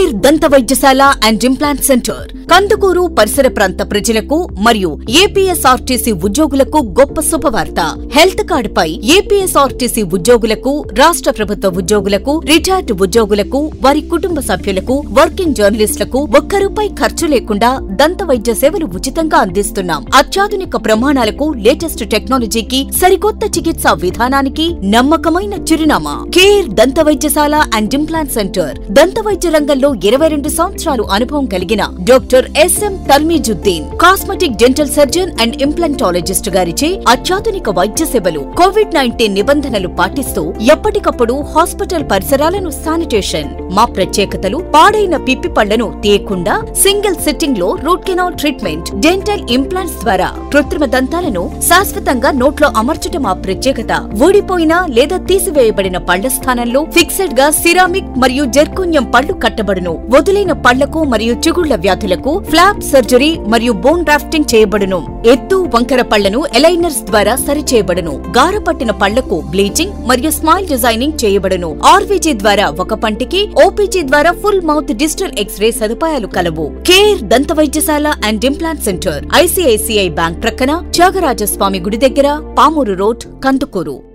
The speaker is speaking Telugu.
కేర్ దంత వైద్యశాల అండ్ ఇంప్లాంట్ సెంటర్ కందుకూరు పరిసర ప్రాంత ప్రజలకు మరియు ఏపీఎస్ఆర్టీసీ ఉద్యోగులకు గొప్ప శుభవార్త. హెల్త్ కార్డుపై ఏపీఎస్ఆర్టీసీ ఉద్యోగులకు, రాష్ట్ర ప్రభుత్వ ఉద్యోగులకు, రిటైర్డ్ ఉద్యోగులకు, వారి కుటుంబ సభ్యులకు, వర్కింగ్ జర్నలిస్టులకు ₹1 ఖర్చు లేకుండా దంత వైద్య సేవలు ఉచితంగా అందిస్తున్నాం. అత్యాధునిక ప్రమాణాలకు, లేటెస్ట్ టెక్నాలజీకి, సరికొత్త చికిత్సా విధానానికి నమ్మకమైన చిరునామా కేర్ దంత వైద్యశాల అండ్ ఇంప్లాంట్ సెంటర్. దంత వైద్య రంగంలో 22 సంవత్సరాలు అనుభవం కలిగిన doctor SM Talmeezuddin, cosmetic dental surgeon and implantologist గారిచే అత్యాధునిక వైద్య సేవలు. కోవిడ్-19 నిబంధనలు పాటిస్తూ ఎప్పటికప్పుడు హాస్పిటల్ పరిసరాలను శానిటేషన్. మా ప్రత్యేకతలు: పాడైన పిప్పి పళ్లను తీయకుండా సింగిల్ సిట్టింగ్ లో root canal treatment, dental implants ద్వారా కృత్రిమ దంతాలను శాశ్వతంగా నోట్లో అమర్చడం మా ప్రత్యేకత. ఊడిపోయిన లేదా తీసివేయబడిన పళ్ల స్థానంలో ఫిక్సెడ్ గా సిరామిక్ మరియు జెర్కోనియం పళ్లు కట్టబడును. వదిలైన పళ్లకు మరియు చిగుళ్ల వ్యాధులకు ఫ్లాప్ సర్జరీ మరియు బోన్ డ్రాఫ్టింగ్ చేయబడును. ఎత్తు వంకర పళ్లను ఎలైనర్స్ ద్వారా సరిచేయబడును. గారపట్టిన పళ్లకు బ్లీచింగ్ మరియు స్మైల్ డిజైనింగ్ చేయబడును. ఆర్వీజీ ద్వారా ఒక పంటికి, ఓపీజీ ద్వారా ఫుల్ మౌత్ డిజిటల్ ఎక్స్రే సదుపాయాలు కలవు. కేర్ దంత వైద్యశాల and implant centre, ICICI bank ప్రక్కన, త్యాగరాజస్వామి గుడి దగ్గర, పామూరు రోడ్, కందుకూరు.